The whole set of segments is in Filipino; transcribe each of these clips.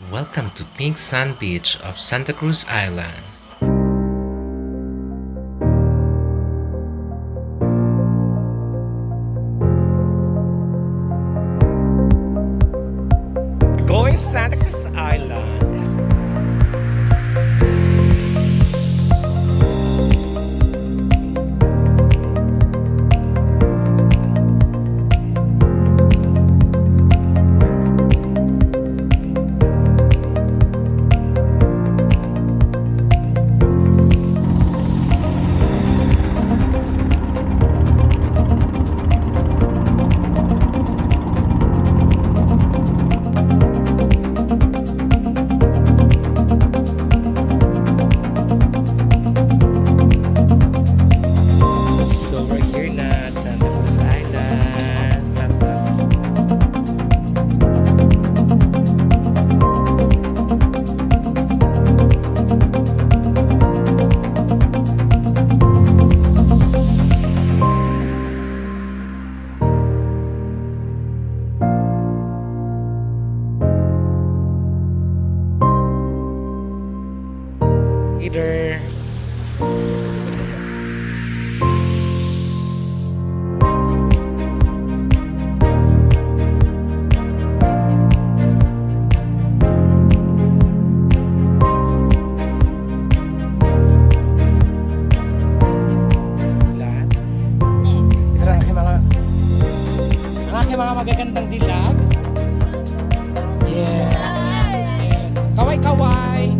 Welcome to Pink Sand Beach of Sta Cruz Island. Going Sta Cruz Island. Either mga magagandang dilag. Yes. Yes. Kaway-kaway.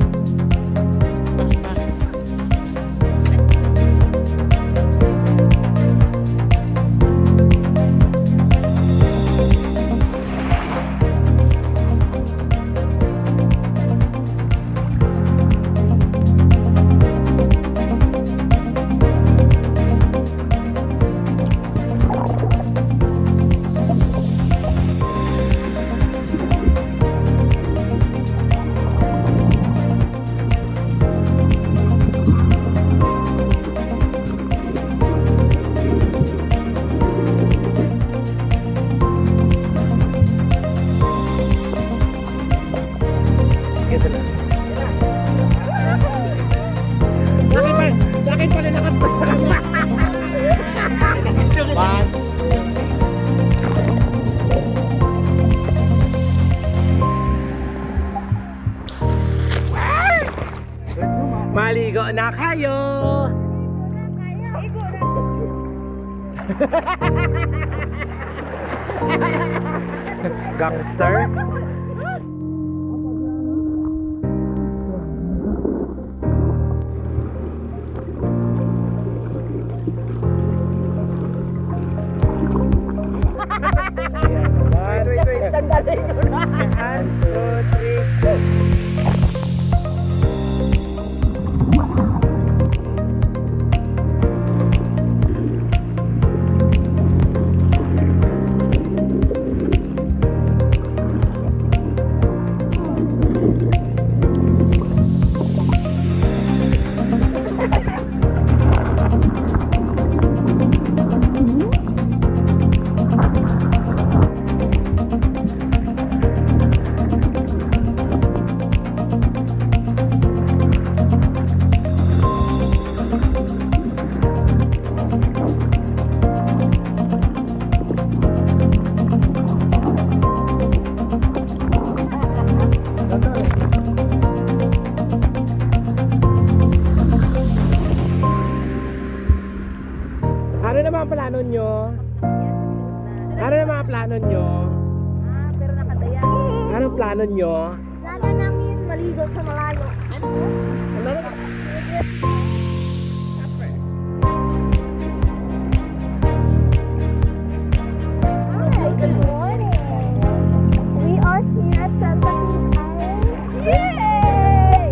Maligo na kayo! Gangster? Plano nyo? Ano na mga plano nyo? Pero nakadaya. Anong plano nyo? Plano namin maligo sa malayo. Ano? Hi, good morning. We are here at Sta Cruz Island. Yay!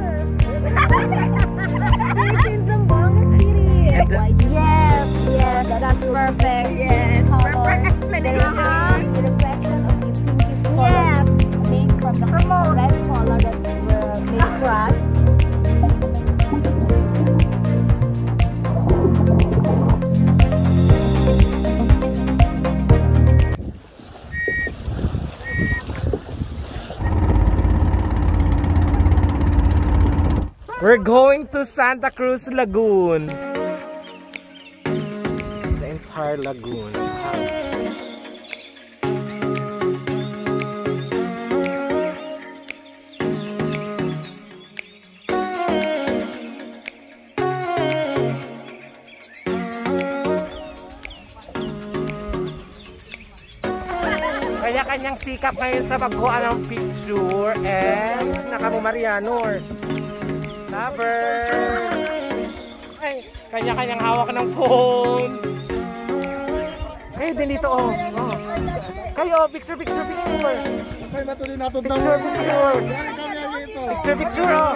It's in Zamboanga City. Yes, yes, that's perfect. Yes, perfect explanation. The reflection of the pinkish color made from the red color that made for us. We're going to Santa Cruz Lagoon. The entire lagoon. Kanya-kanyang sikap ngayon sa pagkuha ng picture and nakamumarianor. Lover! Ay, kanya-kanyang hawak ng phone. Ay, din dito oh. Kayo, picture. Kaya natuloy natin Picture oh.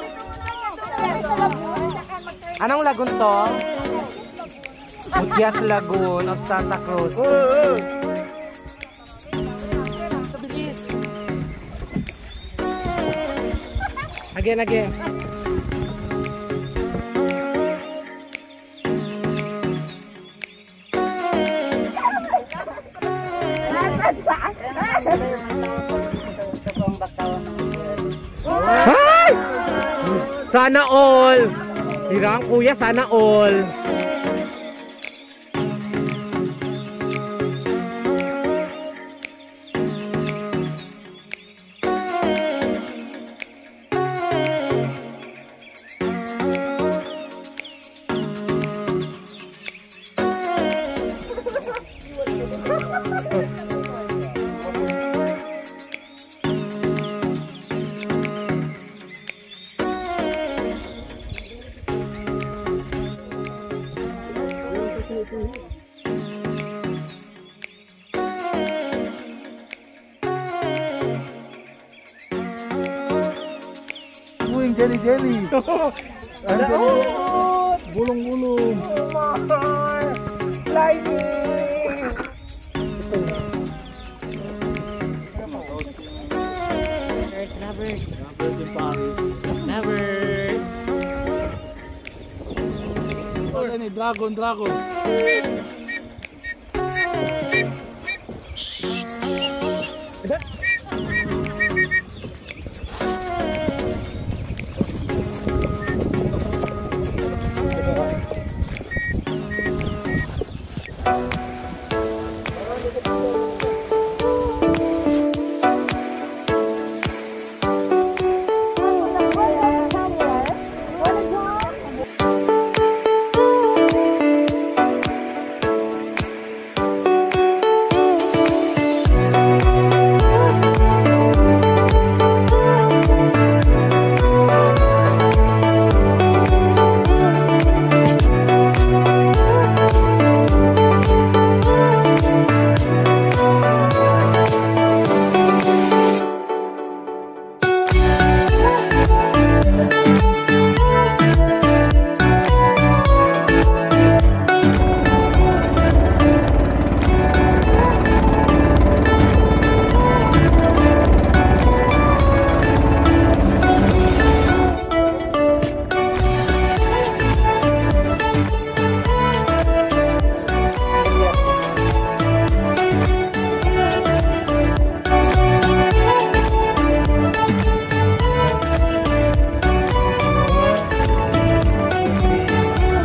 Anong lagoon to? Mutyas Lagoon of Santa Cruz. Again. Ay! Sana all! Hirang kuya, sana all! Jelly. Bulong-bulong. Lightning! Lovers. Ano, dragon.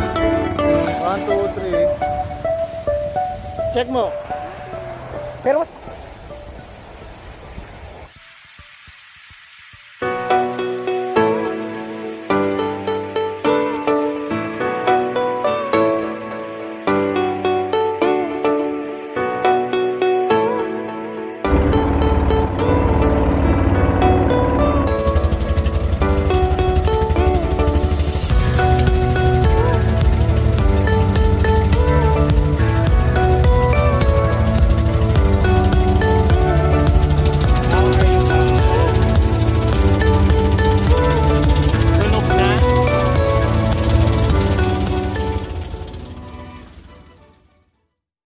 Check mo. Pero